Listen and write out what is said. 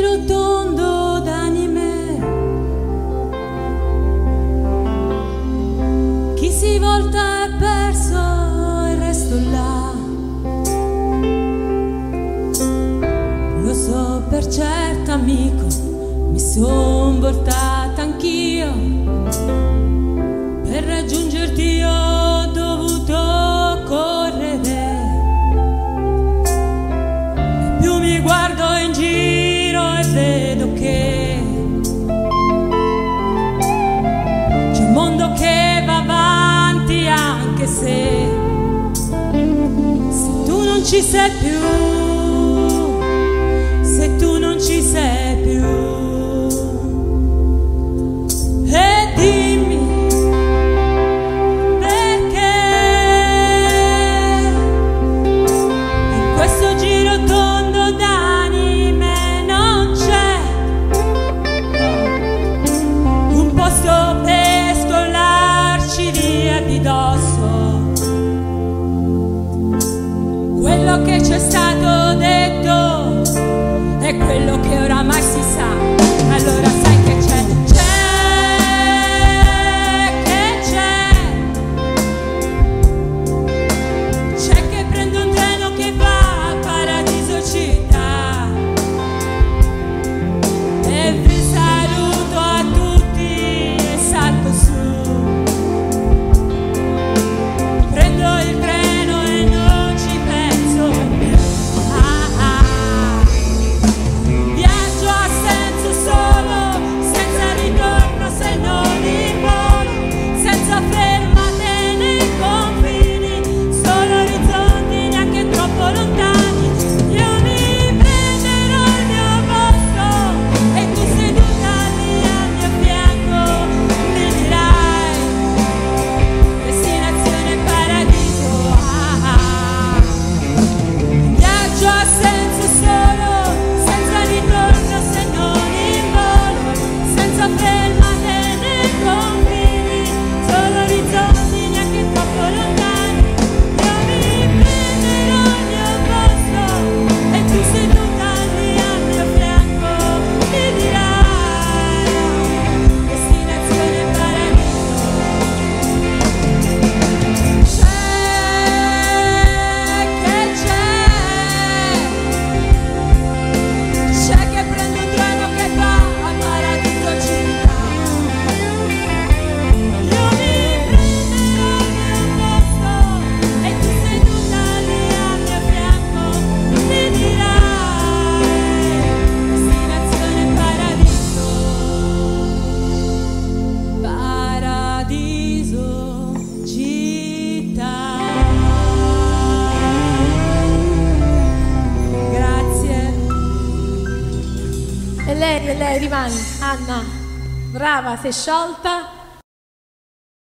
giro tondo d'anime, chi si volta è perso e resto là. Lo so per certo amico, mi son voltata anch'io, per raggiungerti ho dovuto correre. E più mi guardo in giro e vedo che c'è un mondo che va avanti, anche se tu non ci sei più, se tu non ci sei più. E dimmi perché in questo giro tondo d'anime non c'è un posto per scollarci via di dosso quello che ci è stato detto e quello che oramai si sa. Allora sai che c'è, che prendo un treno che va a Paradiso città e vi saluto a tutti e salto su. Prendo il treno e non ci penso più. Viaggio a senso solo, senza ritorno se non in volo, senza fermate nei confini, solo orizzonti neanche troppo lontani. Io mi prenderò il mio posto e tu seduta lì al mio fianco mi dirai destinazione paradiso. Viaggio a senso solo, senza ritorno se non in volo, senza fermate nei confini, solo orizzonti neanche troppo lontani. Io mi prenderò il mio posto e tu seduta lì al mio fianco mi dirai destinazione paradiso. C'è che prendo un treno che va a Paradiso città. Io mi prenderò il mio posto e tu seduta lì al mio fianco mi dirai destinazione paradiso. Paradiso città. Grazie. E lei rimane, Anna, brava, sei sciolta.